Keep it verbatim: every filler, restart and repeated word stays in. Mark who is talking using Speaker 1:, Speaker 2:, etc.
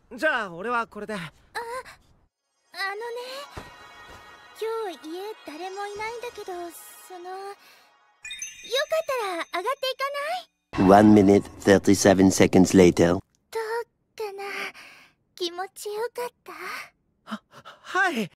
Speaker 1: じゃあ俺はこれで。あ、
Speaker 2: あのね、今日家誰もいないんだけど、そのよかったら上がっていかない？
Speaker 3: One minute, thirty-seven seconds later.
Speaker 2: どうかな、気持ちよかった？
Speaker 1: は、はい。